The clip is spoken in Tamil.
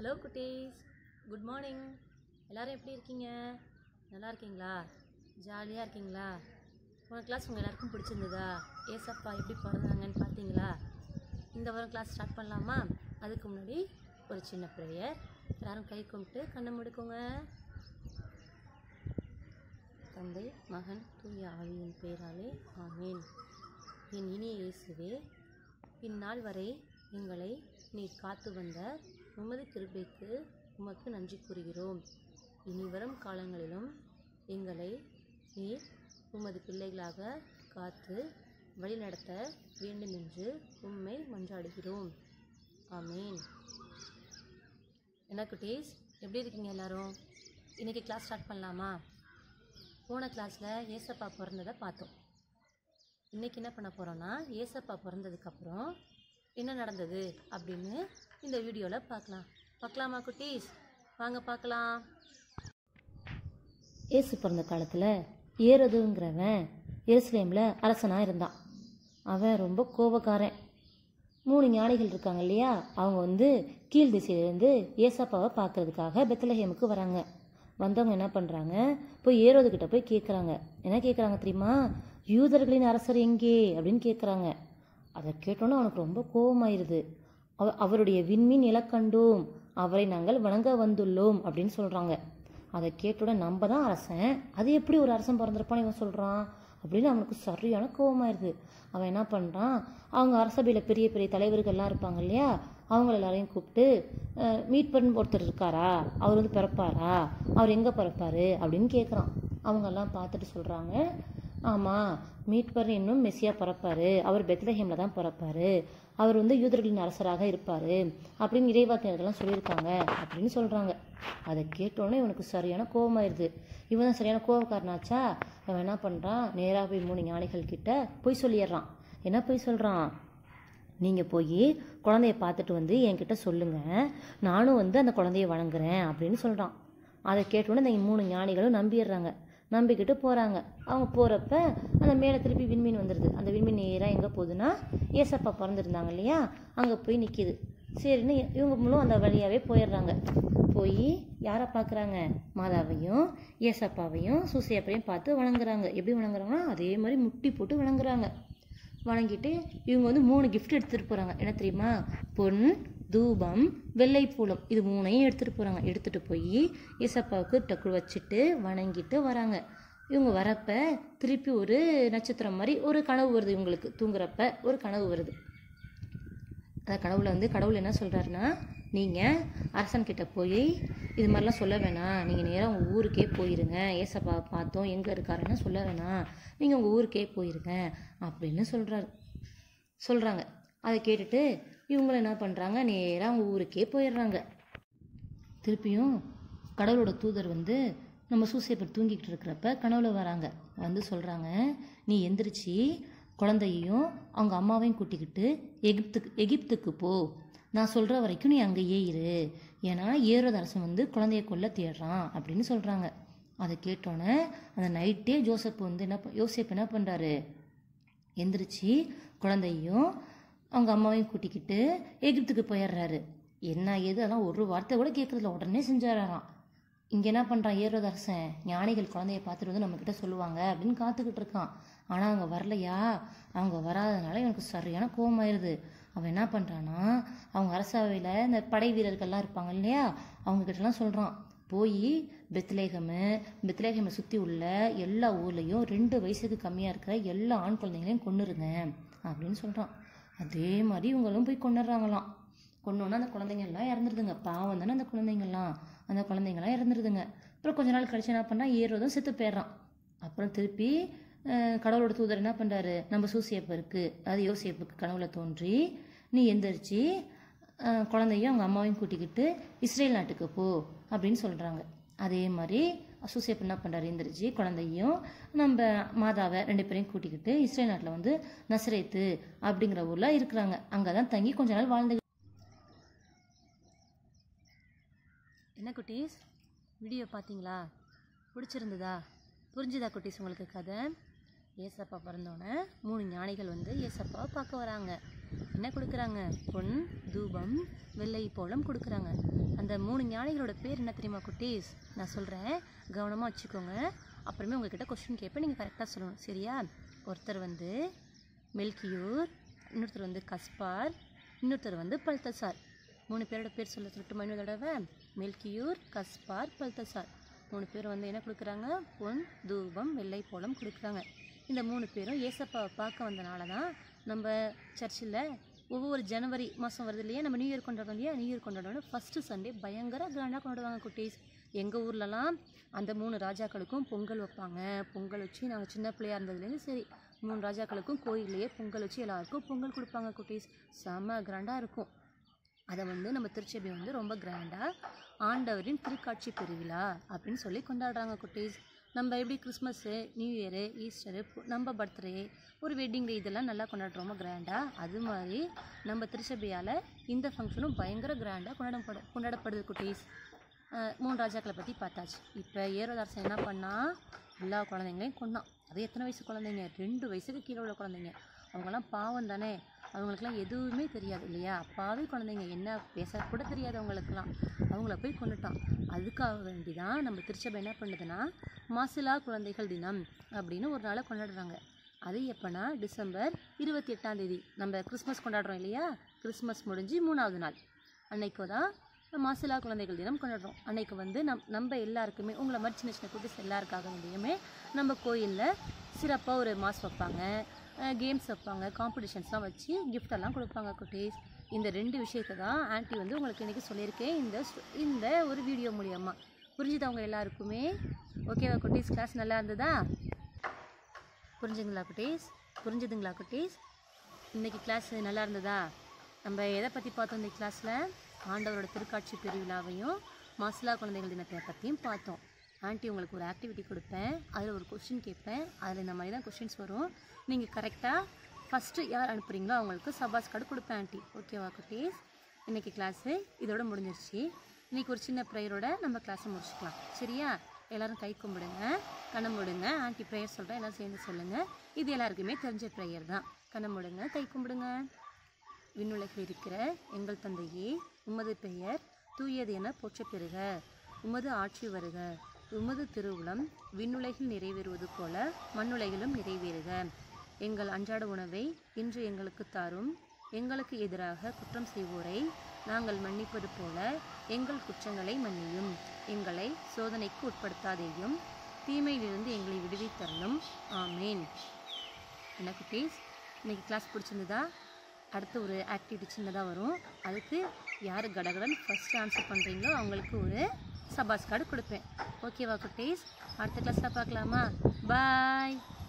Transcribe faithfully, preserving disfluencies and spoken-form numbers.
ஹலோ குட்டீஸ், குட் மார்னிங். எல்லோரும் எப்படி இருக்கீங்க? நல்லா இருக்கீங்களா? ஜாலியாக இருக்கீங்களா? போன கிளாஸ் உங்கள் எல்லாருக்கும் பிடிச்சிருந்ததா? ஏசப்பா எப்படி பிறந்தாங்கன்னு பார்த்தீங்களா? இந்த வாரம் கிளாஸ் ஸ்டார்ட் பண்ணலாமா? அதுக்கு முன்னாடி ஒரு சின்ன ப்ரேயர். எல்லோரும் கை கும்பிட்டு கண்ணை மூடிக்கோங்க. தந்தை, மகன், தூய ஆவியின் பெயராலே ஆமேன். என் இனிய இயேசுவே, இந்நாள் வரை எங்களை நீர் காத்து வந்த உமது கிருபைக்கு உமக்கு நன்றி கூறுகிறோம். இனி வரும் காலங்களிலும் எங்களை நீர் உமது பிள்ளைகளாக காத்து வழிநடத்த வேண்டும் என்று உம்மை மன்றாடுகிறோம். ஆமேன். என்ன குட்டீஸ், எப்படி இருக்கீங்க எல்லாரும்? இன்றைக்கி கிளாஸ் ஸ்டார்ட் பண்ணலாமா? போன கிளாஸில் ஏசப்பா பிறந்ததை பார்த்தோம். இன்றைக்கி என்ன பண்ண போகிறோன்னா, ஏசப்பா பிறந்ததுக்கப்புறம் என்ன நடந்தது அப்படின்னு இந்த வீடியோவில் பார்க்கலாம். பார்க்கலாமா குட்டீஸ்? வாங்க பார்க்கலாம். ஏசு பிறந்த காலத்தில் ஏரோதுங்கிறவன் எருசலேமில் அரசனாக இருந்தான். அவன் ரொம்ப கோபக்காரன். மூணு ஞானிகள் இருக்காங்க இல்லையா, அவங்க வந்து கீழ் திசையிலேருந்து ஏசப்பாவை பார்க்கறதுக்காக பெத்லஹேமுக்கு வராங்க. வந்தவங்க என்ன பண்ணுறாங்க, போய் ஏரோதுக்கிட்ட போய் கேட்குறாங்க. என்ன கேட்குறாங்க தெரியுமா? யூதர்களின் அரசர் எங்கே அப்படின்னு கேட்குறாங்க. அதை கேட்டோன்னே அவனுக்கு ரொம்ப கோபமாயிருது. அவ அவருடைய விண்மீன் இலக்கண்டோம், அவரை நாங்கள் வணங்க வந்துள்ளோம் அப்படின்னு சொல்கிறாங்க. அதை கேட்டோட நம்ம தான் அரசன், அது எப்படி ஒரு அரசன் பிறந்திருப்பான்னு இவன் சொல்கிறான் அப்படின்னு அவனுக்கு சரியான கோபமாயிருது. அவன் என்ன பண்ணுறான், அவங்க அரசபையில் பெரிய பெரிய தலைவர்கள்லாம் இருப்பாங்க இல்லையா, அவங்கள எல்லாரையும் கூப்பிட்டு, மீட்பர்னு ஒருத்தர் இருக்காரா, அவர் வந்து பிறப்பாரா, அவர் எங்கே பிறப்பாரு அப்படின்னு கேட்குறான். அவங்கெல்லாம் பார்த்துட்டு சொல்கிறாங்க, ஆமாம், மீட்பர் இன்னும் மெஸ்ஸியாக பிறப்பார், அவர் பெத்லஹேமில் தான் பிறப்பார், அவர் வந்து யூதர்களின் அரசராக இருப்பார் அப்படின்னு இறைவாக்கினர்கள்லாம் சொல்லியிருக்காங்க அப்படின்னு சொல்கிறாங்க. அதை கேட்டோன்னே இவனுக்கு சரியான கோபமாயிருது. இவன் தான் சரியான கோபக்காரனாச்சா. அவன் என்ன பண்ணுறான், நேராக போய் மூணு ஞானிகள் கிட்ட போய் சொல்லிடுறான். என்ன போய் சொல்கிறான், நீங்கள் போய் குழந்தைய பார்த்துட்டு வந்து என்கிட்ட சொல்லுங்கள், நானும் வந்து அந்த குழந்தைய வணங்குறேன் அப்படின்னு சொல்கிறான். அதை கேட்டோன்னே இந்த மூணு ஞானிகளும் நம்பிடுறாங்க. நம்பிக்கிட்டு போகிறாங்க. அவங்க போகிறப்ப அந்த மேலே திருப்பி விண்மீன் வந்துடுது. அந்த விண்மீன் நேராக எங்கே போகுதுன்னா, ஏசப்பா பிறந்திருந்தாங்க இல்லையா, அங்கே போய் நிற்கிது. சரின்னு இவங்க மூலம் அந்த வழியாகவே போயிடுறாங்க. போய் யாரை பார்க்குறாங்க, மாதாவையும் ஏசப்பாவையும் சூசையப்பையும் பார்த்து வணங்குறாங்க. எப்படி வணங்குறாங்கன்னா, அதே மாதிரி முட்டி போட்டு வணங்குறாங்க. வணங்கிட்டு இவங்க வந்து மூணு கிஃப்ட் எடுத்துகிட்டு போகிறாங்க. என்ன தெரியுமா? பொன், தூபம், வெள்ளைப்பூலம், இது மூணையும் எடுத்துகிட்டு போகிறாங்க. எடுத்துகிட்டு போய் ஏசப்பாவுக்கு டக்கு வச்சுட்டு வணங்கிட்டு வராங்க. இவங்க வரப்ப திருப்பி ஒரு நட்சத்திரம் மாதிரி ஒரு கனவு வருது. இவங்களுக்கு தூங்குறப்ப ஒரு கனவு வருது. அந்த கனவுல வந்து கடவுள் என்ன சொல்கிறாருன்னா, நீங்கள் அரசன்கிட்ட போய் இது மாதிரிலாம் சொல்ல வேணாம், நீங்கள் நேராக உங்கள் ஊருக்கே போயிருங்க, ஏசப்பா பார்த்தோம் எங்கே இருக்காருன்னு சொல்ல வேணாம், நீங்கள் உங்கள் ஊருக்கே போயிருங்க அப்படின்னு சொல்கிறாரு சொல்கிறாங்க. அதை கேட்டுட்டு இவங்களும் என்ன பண்ணுறாங்க, நேராக அவங்க ஊருக்கே போயிடுறாங்க. திருப்பியும் கடவுளோட தூதர் வந்து நம்ம சூசையப்பர் தூங்கிக்கிட்டு இருக்கிறப்ப கனவுல வராங்க. வந்து சொல்கிறாங்க, நீ எந்திரிச்சு குழந்தையையும் அவங்க அம்மாவையும் கூட்டிக்கிட்டு எகிப்துக்கு எகிப்துக்கு போ, நான் சொல்கிற வரைக்கும் நீ அங்கேயே இரு, ஏன்னா ஏரோது அரசன் வந்து குழந்தைய கொல்ல தேடுறான் அப்படின்னு சொல்கிறாங்க. அதை கேட்டோன்னே அந்த நைட்டே ஜோசப் வந்து என்ன யோசேப் என்ன பண்ணுறாரு, எந்திரிச்சு குழந்தையும் அவங்க அம்மாவையும் கூட்டிக்கிட்டு எகிப்துக்கு போயிடுறாரு. என்ன ஏது அதெல்லாம் ஒரு வார்த்தை கூட கேட்குறதில்ல, உடனே செஞ்சாராம். இங்கே என்ன பண்ணுறான் ஏரோது அரசன், ஞானிகள் குழந்தைய பார்த்துட்டு வந்து நம்மக்கிட்ட சொல்லுவாங்க அப்படின்னு காத்துக்கிட்டு இருக்கான். ஆனால் அவங்க வரலையா, அவங்க வராதனால எனக்கு சரியான கோபமாயிருது. அவன் என்ன பண்ணுறான்னா, அவங்க அரசவையில் இந்த படை வீரர்கள்லாம் இருப்பாங்க இல்லையா, அவங்கக்கிட்டலாம் சொல்கிறான், போய் பெத்லேகமு பெத்லேகமை சுற்றி உள்ள எல்லா ஊர்லேயும் ரெண்டு வயசுக்கு கம்மியாக இருக்கிற எல்லா ஆண் குழந்தைங்களையும் கொன்னுருங்க அப்படின்னு சொல்கிறான். அதே மாதிரி இவங்களும் போய் கொண்டுடுறாங்களாம். கொன்னோன்னா அந்த குழந்தைங்கள்லாம் இறந்துருதுங்க. பாவம் தானே அந்த குழந்தைங்கள்லாம், அந்த குழந்தைங்கள்லாம் இறந்துருதுங்க. அப்புறம் கொஞ்ச நாள் கழிச்சு என்ன பண்ணால் ஏரோதும் செத்து போயிடுறான். அப்புறம் திருப்பி கடவுளோட தூதர் என்ன பண்ணுறாரு, நம்ம சூசையப்பருக்கு அதாவது யோசேப்புக்கு கனவுல தோன்றி, நீ எந்திரிச்சு குழந்தையும் அவங்க அம்மாவையும் கூட்டிக்கிட்டு இஸ்ரேல் நாட்டுக்கு போ அப்படின்னு சொல்கிறாங்க. அதே மாதிரி சூசையப்பர் என்ன பண்ணுறாரு, எந்திரிச்சு குழந்தையும் நம்ம மாதாவை ரெண்டு பேரையும் கூட்டிக்கிட்டு இஸ்ரேல் நாட்டில் வந்து நசரேத்து அப்படிங்கிற ஊரில் இருக்கிறாங்க. அங்கே தான் தங்கி கொஞ்ச நாள் வாழ்ந்து. என்ன குட்டீஸ், வீடியோ பார்த்தீங்களா? பிடிச்சிருந்ததா? புரிஞ்சுதா குட்டீஸ் உங்களுக்கு கதை? ஏசப்பா பிறந்தோன்னே மூணு ஞானிகள் வந்து ஏசப்பாவை பார்க்க வராங்க. என்ன என்ன கொடுக்குறாங்க? பொன், தூபம், வெள்ளை போலம் கொடுக்குறாங்க. அந்த மூணு ஞானிகளோட பேர் என்ன தெரியுமா குட்டீஸ்? நான் சொல்கிறேன், கவனமாக வச்சுக்கோங்க. அப்புறமே உங்கள்கிட்ட கொஸ்டின் கேட்பேன், நீங்கள் கரெக்டாக சொல்லணும், சரியா? ஒருத்தர் வந்து மெல்கியூர், இன்னொருத்தர் வந்து கஸ்பார், இன்னொருத்தர் வந்து பல்தசார். மூணு பேரோட பேர் சொல்ல சொல்லட்டுமா இன்னொரு தடவை? Melchior, Caspar, Balthazar. மூணு பேர் வந்து என்ன கொடுக்குறாங்க? பொன், தூபம், வெள்ளை போலம் கொடுக்குறாங்க. இந்த மூணு பேரும் ஏசப்பாவை பார்க்க வந்தனால தான் நம்ம சர்ச்சில் ஒவ்வொரு ஜனவரி மாதம் வருது இல்லையா, நம்ம நியூ இயர் கொண்டாடுறோம் இல்லையா, நியூ இயர் கொண்டாடணும் ஃபஸ்ட்டு சண்டே பயங்கர கிராண்டாக கொண்டாடுவாங்க குட்டீஸ். எங்கள் ஊர்லலாம் அந்த மூணு ராஜாக்களுக்கும் பொங்கல் வைப்பாங்க. பொங்கல் வச்சு நாங்கள் சின்ன பிள்ளையாக இருந்ததுலேருந்து சரி, மூணு ராஜாக்களுக்கும் கோயிலையே பொங்கல் வச்சு எல்லாருக்கும் பொங்கல் கொடுப்பாங்க குட்டீஸ். செம்ம கிராண்டாக இருக்கும். அதை வந்து நம்ம திருச்சபை வந்து ரொம்ப கிராண்டாக ஆண்டவரின் திருக்காட்சி பெருவிழா அப்படின்னு சொல்லி கொண்டாடுறாங்க குட்டீஸ். நம்ம எப்படி கிறிஸ்மஸ்ஸு, நியூ இயரு, ஈஸ்டரு, நம்ம பர்த்டே, ஒரு வெட்டிங் டே இதெல்லாம் நல்லா கொண்டாடுறோமோ கிராண்டாக, அது மாதிரி நம்ம திருச்சபையால் இந்த ஃபங்க்ஷனும் பயங்கர கிராண்டாக கொண்டாடப்பட கொண்டாடப்படுது குட்டீஸ். மூணு ராஜாக்களை பற்றி பார்த்தாச்சு. இப்போ ஏரோதாசன் என்ன பண்ணால் எல்லா குழந்தைங்களையும் கொண்டான். அது எத்தனை வயசு குழந்தைங்க? ரெண்டு வயசுக்கு கீழே உள்ள குழந்தைங்க. அவங்களாம் பாவம் தானே, அவங்களுக்குலாம் எதுவுமே தெரியாது இல்லையா? அப்பாவே குழந்தைங்க, என்ன பேசக்கூட தெரியாது அவங்களுக்குலாம். அவங்கள போய் கொண்டுட்டான். அதுக்காக வேண்டி தான் நம்ம திருச்சபை என்ன பண்ணுதுன்னா மாசிலா குழந்தைகள் தினம் அப்படின்னு ஒரு நாளை கொண்டாடுறாங்க. அது எப்போனா டிசம்பர் இருபத்தி எட்டாம் தேதி நம்ம கிறிஸ்மஸ் கொண்டாடுறோம் இல்லையா, கிறிஸ்மஸ் முடிஞ்சு மூணாவது நாள் அன்னைக்கு தான் மாசிலா குழந்தைகள் தினம் கொண்டாடுறோம். அன்னைக்கு வந்து நம் நம்ம எல்லாருக்குமே, உங்களை மாதிரி சின்ன சின்ன குட்டீஸ் எல்லாருக்காக வேண்டியுமே நம்ம கோயிலில் சிறப்பாக ஒரு மாஸ் வைப்பாங்க, கேம்ஸ் வைப்பாங்க, காம்படிஷன்ஸ்லாம் வச்சு கிஃப்டெல்லாம் கொடுப்பாங்க குட்டீஸ். இந்த ரெண்டு விஷயத்தை தான் ஆன்ட்டி வந்து உங்களுக்கு இன்றைக்கி சொல்லியிருக்கேன் இந்த இந்த ஒரு வீடியோ மூலியமாக. புரிஞ்சுது அவங்க எல்லாருக்குமே? ஓகேவா குட்டீஸ்? கிளாஸ் நல்லா இருந்ததா? புரிஞ்சுங்களா குட்டீஸ்? புரிஞ்சுதுங்களா குட்டீஸ்? இன்றைக்கி கிளாஸ் நல்லா இருந்ததா? நம்ம எதை பற்றி பார்த்தோம் இந்த கிளாஸில்? ஆண்டவரோட திருக்காட்சி பெருவிழாவையும் மாசிலா குழந்தைகள் தினத்தை பற்றியும் பார்த்தோம். ஆன்ட்டி உங்களுக்கு ஒரு ஆக்டிவிட்டி கொடுப்பேன், அதில் ஒரு கொஸ்டின் கேட்பேன். அதில் இந்த மாதிரி தான் கொஸ்டின்ஸ் வரும். நீங்கள் கரெக்டாக ஃபஸ்ட்டு யார் அனுப்புகிறீங்களோ அவங்களுக்கு சபாஸ் கார்டு கொடுப்பேன் ஆன்ட்டி. ஓகேவா குட்டீஸ்? இன்றைக்கி கிளாஸு இதோட முடிஞ்சிருச்சு. இன்றைக்கி ஒரு சின்ன ப்ரேயரோட நம்ம கிளாஸை முடிச்சுக்கலாம், சரியா? எல்லோரும் கை கும்பிடுங்க, கண்ணை மூடுங்க. ஆன்ட்டி ப்ரேயர் சொல்கிறேன், எல்லோரும் சேர்ந்து சொல்லுங்கள். இது எல்லாருக்குமே தெரிஞ்ச ப்ரேயர் தான். கண்ணை மூடுங்க, கை கும்பிடுங்க. விண்ணுலகில் இருக்கிற எங்கள் தந்தையே, உமது பெயர் தூயது என போற்றப் பெறுக. உமது ஆட்சி வருக. உமது திருவுளம் விண்ணுலகில் நிறைவேறுவது போல மண்ணுலகிலும் நிறைவேறுக. எங்கள் அன்றாட உணவை இன்று எங்களுக்கு தாரும். எங்களுக்கு எதிராக குற்றம் செய்வோரை நாங்கள் மன்னிப்பது போல எங்கள் குற்றங்களை மன்னியும். எங்களை சோதனைக்கு உட்படுத்தாதேயும், தீமையிலிருந்து எங்களை விடுவித்தரலும். ஆமேன். என்ன குட்டீஸ், இன்றைக்கி கிளாஸ் பிடிச்சிருந்ததா? அடுத்து ஒரு ஆக்டிவிட்டி சின்னதாக வரும். அதுக்கு யார் கடகடன் ஃபஸ்ட்டு ஆன்சர் பண்ணுறீங்களோ அவங்களுக்கு ஒரு சபாஸ் கார்டு கொடுப்பேன். ஓகேவா குட்டீஸ்? அடுத்த கிளாஸில் பார்க்கலாமா? பாய்.